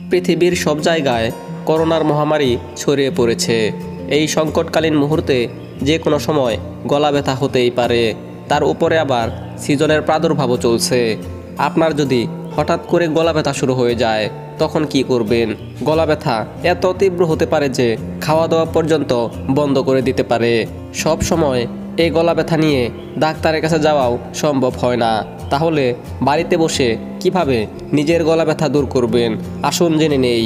পৃথিবীর সব জায়গায় করোনার মহামারী ছড়িয়ে পড়েছে। এই সংকটকালীন মুহূর্তে যে কোনো সময় গলা ব্যথা হতেই পারে, তার উপরে আবার সিজনের প্রাদুর্ভাবও চলছে। আপনার যদি হঠাৎ করে গলা ব্যথা শুরু হয়ে যায় তখন কি করবেন? গলা ব্যথা এত তীব্র হতে পারে যে খাওয়া দাওয়া পর্যন্ত বন্ধ করে দিতে পারে। সব সময় এই গলা ব্যথা নিয়ে ডাক্তারের কাছে যাওয়াও সম্ভব হয় না। তাহলে বাড়িতে বসে কিভাবে নিজের গলা ব্যথা দূর করবেন আসুন জেনে নেই।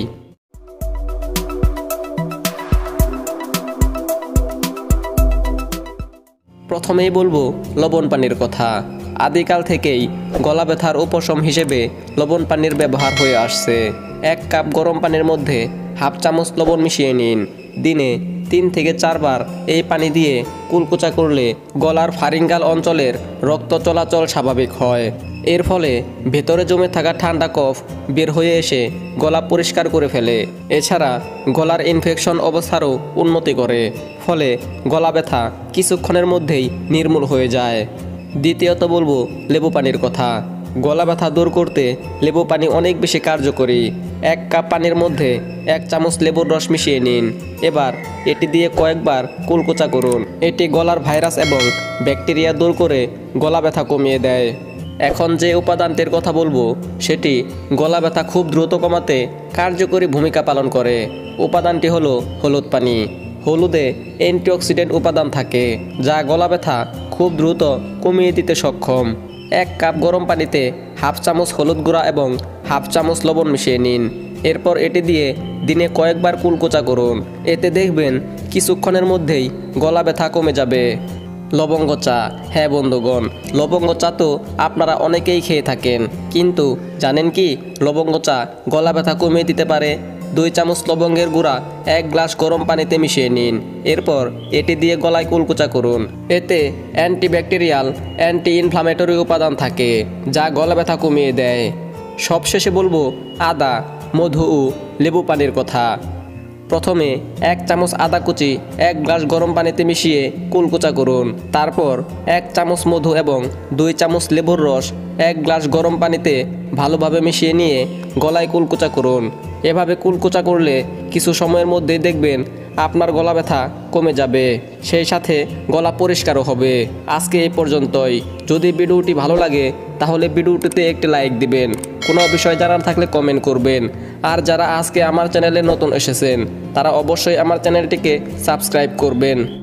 প্রথমেই বলবো লবণ পানির কথা। আদিকাল থেকেই গলা ব্যথার উপশম হিসেবে লবণ পানির ব্যবহার হয়ে আসছে। 1 কাপ গরম পানির মধ্যে হাফ চামচ লবণ মিশিয়ে নিন। দিনে 3 থেকে 4 বার এই পানি দিয়ে কুলকুচা করলে গলার ফারিঙ্গাল অঞ্চলের রক্ত চলাচল স্বাভাবিক হয়। এর ফলে ভেতরে জমে থাকা ঠান্ডা কফ বের হয়ে এসে গলা পরিষ্কার করে ফেলে। এছাড়া গলার ইনফেকশন অবস্থারও উন্নতি করে, ফলে গলা ব্যথা কিছুক্ষণের মধ্যেই নির্মূল হয়ে যায়। দ্বিতীয়ত বলবো লেবু পানির কথা। গলা ব্যথা দূর করতে লেবু পানি অনেক বেশি কার্যকরী। 1 কাপ পানির মধ্যে 1 চামচ লেবুর রস মিশিয়ে নিন। এবার এটি দিয়ে কয়েকবার কুলকুচা করুন। এটি গলার ভাইরাস এবং ব্যাকটেরিয়া দূর করে গলা ব্যথা কমিয়ে দেয়। এখন যে উপাদানটির কথা বলবো সেটি গলা ব্যথা খুব দ্রুত কমাতে কার্যকরী ভূমিকা পালন করে। উপাদানটি হলো হলুদ পানি। হলুদে অ্যান্টিঅক্সিডেন্ট উপাদান থাকে যা গলা ব্যথা খুব দ্রুত কমিয়ে দিতে সক্ষম। 1 কাপ গরম পানিতে হাফ চামচ হলুদ গুঁড়া এবং হাফ চামচ লবণ মিশিয়ে নিন। এরপর এটি দিয়ে দিনে কয়েকবার কুলকুচা করুন। এতে দেখবেন কিছুক্ষণের মধ্যেই গলা ব্যথা কমে যাবে। লবঙ্গ চা। হ্যাঁ বন্ধুগণ, লবঙ্গ চা তো আপনারা অনেকেই খেয়ে থাকেন, কিন্তু জানেন কি লবঙ্গ চা গলা ব্যথা কমিয়ে দিতে পারে? 2 চামচ লবঙ্গের গুঁড়া 1 গ্লাস গরম পানিতে মিশিয়ে নিন। এরপর এটি দিয়ে গলায় কুলকুচা করুন। এতে অ্যান্টিব্যাকটেরিয়াল, অ্যান্টি ইনফ্লামেটরি উপাদান থাকে যা গলা ব্যথা কমিয়ে দেয়। সবশেষে বলবো আদা, মধু ও লেবু পানির কথা। প্রথমে 1 চামচ আদা কুচি 1 গ্লাস গরম পানিতে মিশিয়ে কুলকুচা করুন। তারপর 1 চামচ মধু এবং 2 চামচ লেবুর রস 1 গ্লাস গরম পানিতে ভালোভাবে মিশিয়ে নিয়ে গলায় কুলকুচা করুন। এভাবে কুলকুচা করলে কিছু সময়ের মধ্যেই দেখবেন আপনার গলা ব্যথা কমে যাবে, সেই সাথে গলা পরিষ্কারও হবে। আজকে এই পর্যন্তই। যদি ভিডিওটি ভালো লাগে তাহলে ভিডিওটিতে একটি লাইক দিবেন। কোনো বিষয় জানার থাকলে কমেন্ট করবেন। আর যারা আজকে আমার চ্যানেলে নতুন এসেছেন তারা অবশ্যই আমার চ্যানেলটিকে সাবস্ক্রাইব করবেন।